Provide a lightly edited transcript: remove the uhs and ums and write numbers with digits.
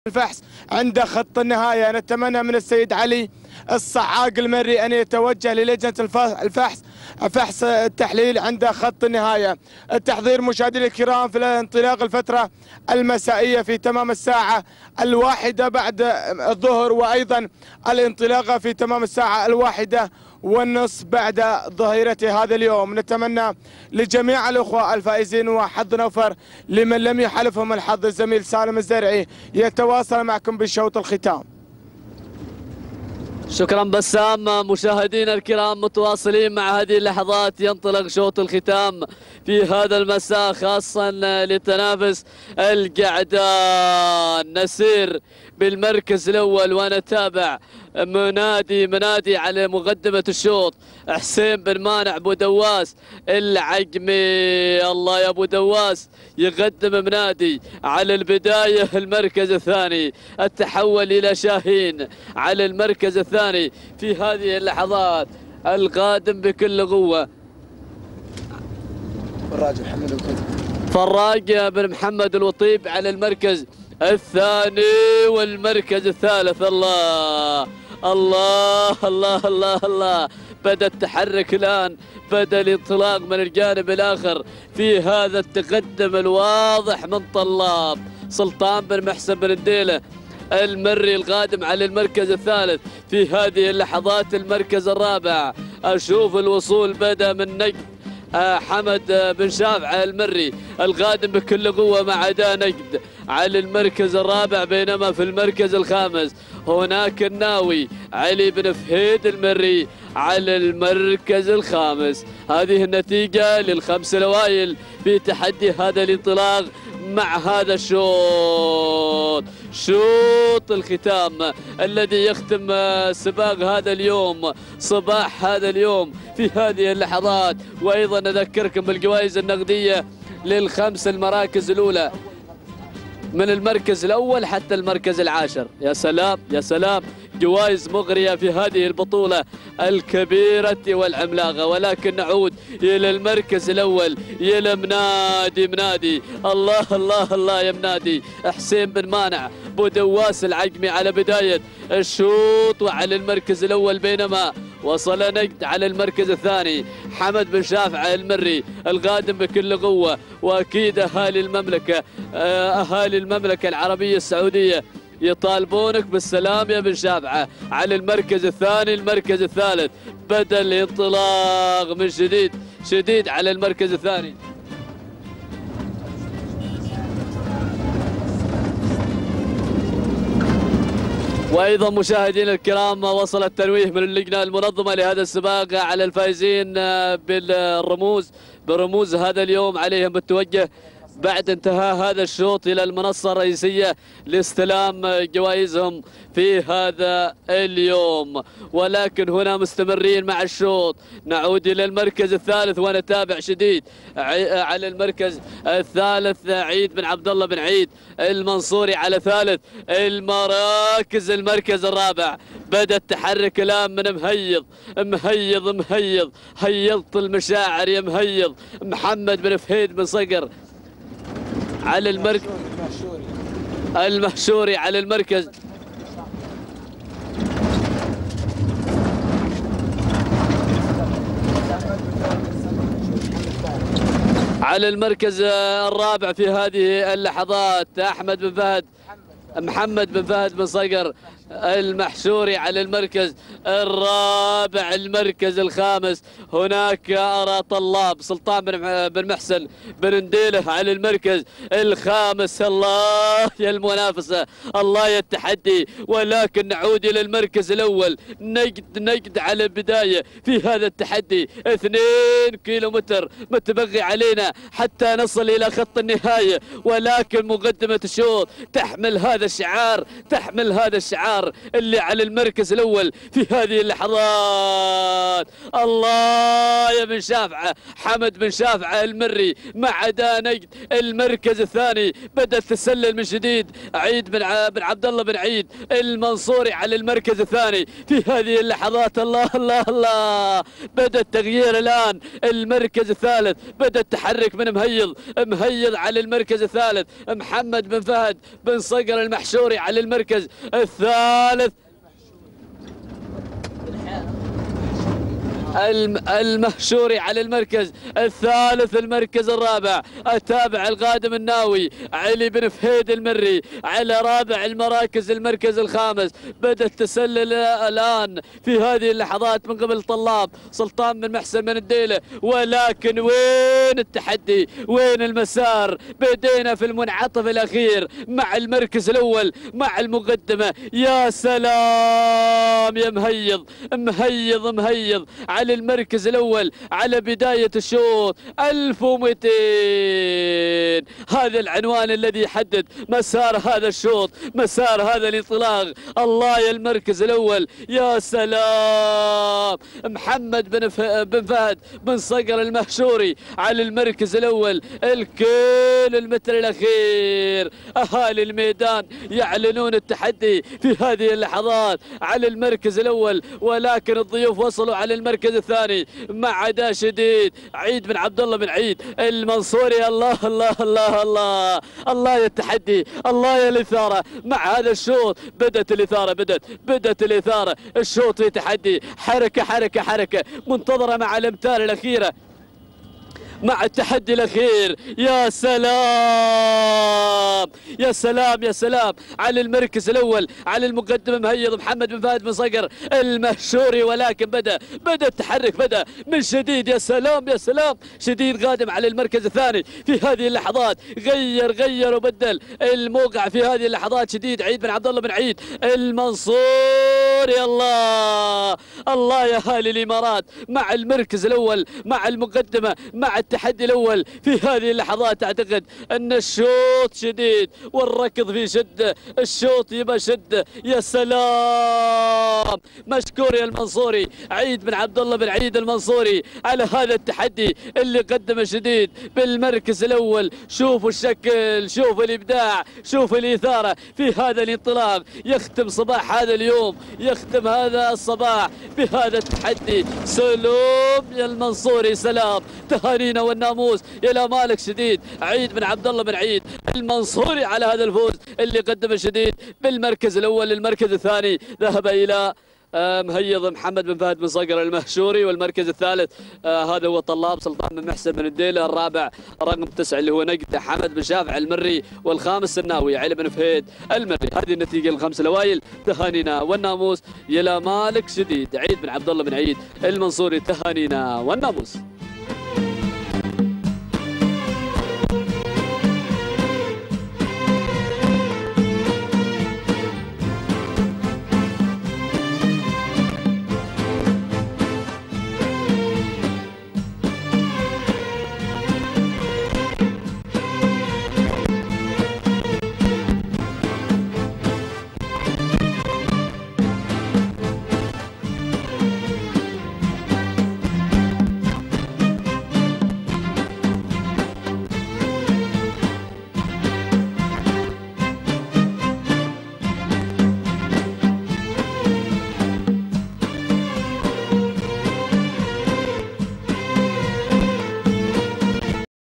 الفحص عند خط النهاية. نتمنى من السيد علي الصعاق المري أن يتوجه للجنة الفحص فحص التحليل عند خط النهاية. التحضير مشاهدينا الكرام في انطلاق الفترة المسائية في تمام الساعة 1 بعد الظهر، وأيضا الانطلاقة في تمام الساعة 1:30 بعد ظهيرة هذا اليوم. نتمنى لجميع الأخوة الفائزين وحظ نوفر لمن لم يحلفهم الحظ. الزميل سالم الزرعي يتواصل معكم بشوط الختام. شكرا بسام. مشاهدينا الكرام متواصلين مع هذه اللحظات، ينطلق شوط الختام في هذا المساء خاصة لتنافس القعدان. نسير بالمركز الأول ونتابع منادي على مقدمة الشوط حسين بن مانع أبو دواس العقمي. الله يا أبو دواس يقدم منادي على البداية. المركز الثاني التحول إلى شاهين على المركز الثاني في هذه اللحظات، القادم بكل قوة فراج بن محمد الوطيب على المركز الثاني والمركز الثالث. الله الله الله الله الله، بدأ التحرك الآن، بدأ الانطلاق من الجانب الآخر في هذا التقدم الواضح من طلاب. سلطان بن محسن بن الديلة المري القادم على المركز الثالث في هذه اللحظات. المركز الرابع أشوف الوصول بدأ من نجد حمد بن شافع المري القادم بكل قوة مع أداء نجد على المركز الرابع، بينما في المركز الخامس هناك الناوي علي بن فهيد المري على المركز الخامس. هذه النتيجة للخمس الأوائل في تحدي هذا الانطلاق مع هذا الشوط، شوط الختام الذي يختم سباق هذا اليوم صباح هذا اليوم في هذه اللحظات. وأيضا نذكركم بالجوائز النقدية للخمس المراكز الأولى من المركز الأول حتى المركز العاشر. يا سلام يا سلام، جوائز مغرية في هذه البطولة الكبيرة والعملاقة. ولكن نعود إلى المركز الأول، إلى منادي الله الله الله يا منادي حسين بن مانع أبو دواس العقمي على بداية الشوط وعلى المركز الأول، بينما وصل نجد على المركز الثاني حمد بن شافع المري القادم بكل قوة. وأكيد أهالي المملكة العربية السعودية يطالبونك بالسلام يا بن شافعة على المركز الثاني. المركز الثالث بدأ الانطلاق من شديد على المركز الثاني. وايضا مشاهدينا الكرام وصل التنويه من اللجنه المنظمه لهذا السباق على الفائزين برموز هذا اليوم. عليهم بالتوجه بعد انتهاء هذا الشوط إلى المنصة الرئيسية لاستلام جوائزهم في هذا اليوم. ولكن هنا مستمرين مع الشوط، نعود إلى المركز الثالث ونتابع شديد على المركز الثالث عيد بن عبد الله بن عيد المنصوري على ثالث المراكز. المركز الرابع بدأ التحرك الآن من مهيض هيضت المشاعر يا مهيض محمد بن فهيد بن صقر على المركز المحشوري على المركز الرابع في هذه اللحظات محمد بن فهد بن صقر المحشوري على المركز الرابع. المركز الخامس هناك أرى طلاب سلطان بن محسن بن نديله على المركز الخامس. الله يا المنافسة، الله يا التحدي. ولكن نعود إلى المركز الأول، نجد على البداية في هذا التحدي. 2 كيلومتر متبقي علينا حتى نصل إلى خط النهاية، ولكن مقدمة الشوط تحمل هذا الشعار اللي على المركز الأول في هذه اللحظات. الله يا بن شافعة حمد بن شافعة المري مع أداء نجد. المركز الثاني بدأت تسلل من شديد عيد بن عبد الله بن عيد المنصوري على المركز الثاني في هذه اللحظات. الله الله الله، بدأ التغيير الآن. المركز الثالث بدأ التحرك من مهيض على المركز الثالث محمد بن فهد بن صقر المحشوري على المركز الثالث. المهشوري على المركز الثالث. المركز الرابع التابع القادم الناوي علي بن فهيد المري على رابع المراكز. المركز الخامس بدأت تسلل الآن في هذه اللحظات من قبل طلاب سلطان بن محسن بن الديلة، ولكن وين التحدي؟ وين المسار؟ بدينا في المنعطف الأخير مع المركز الأول مع المقدمة. يا سلام يا مهيض مهيض مهيض على المركز الأول على بداية الشوط 1200. هذا العنوان الذي يحدد مسار هذا الشوط، مسار هذا الانطلاق. الله يا المركز الأول، يا سلام. محمد بن فهد بن صقر المهشوري على المركز الأول. الكل المتر الأخير أهالي الميدان يعلنون التحدي في هذه اللحظات على المركز الأول، ولكن الضيوف وصلوا على المركز الثاني مع أداء شديد. عيد بن عبد الله بن عيد المنصوري. الله الله الله الله الله يا التحدي، الله يا الإثارة مع هذا الشوط. بدأت الإثارة، بدأت الإثارة. الشوط في تحدي، حركة حركة حركة منتظرة مع الأمتار الأخيرة، مع التحدي الأخير. يا سلام يا سلام يا سلام على المركز الأول على المقدمة مهيض محمد بن فهد بن صقر المهشوري، ولكن بدأ التحرك، بدأ من شديد. يا سلام يا سلام. شديد قادم على المركز الثاني في هذه اللحظات. غير وبدل الموقع في هذه اللحظات. شديد عيد بن عبد الله بن عيد المنصوري. الله الله يا اهالي الامارات مع المركز الاول مع المقدمه مع التحدي الاول في هذه اللحظات. اعتقد ان الشوط شديد والركض في شده، الشوط يبقى شده. يا سلام. مشكور يا المنصوري عيد بن عبد الله بن عيد المنصوري على هذا التحدي اللي قدمه شديد بالمركز الاول. شوفوا الشكل، شوفوا الابداع، شوفوا الاثاره في هذا الانطلاق. يختم صباح هذا اليوم، يختم هذا الصباح بهذا التحدي. سلام يا المنصوري، سلام. تهانينا والناموس الى مالك شديد عيد بن عبد الله بن عيد المنصوري على هذا الفوز اللي قدمه شديد بالمركز الاول. للمركز الثاني ذهب الى مهيض محمد بن فهد بن صقر المهشوري، والمركز الثالث هذا هو طلاب سلطان بن محسن بن الديلة. الرابع رقم 9 اللي هو نقد حمد بن شافع المري، والخامس الناوي علي بن فهيد المري. هذه النتيجة الخمس الاوائل. تهانينا والناموس الى مالك شديد عيد بن عبد الله بن عيد المنصوري. تهانينا والناموس.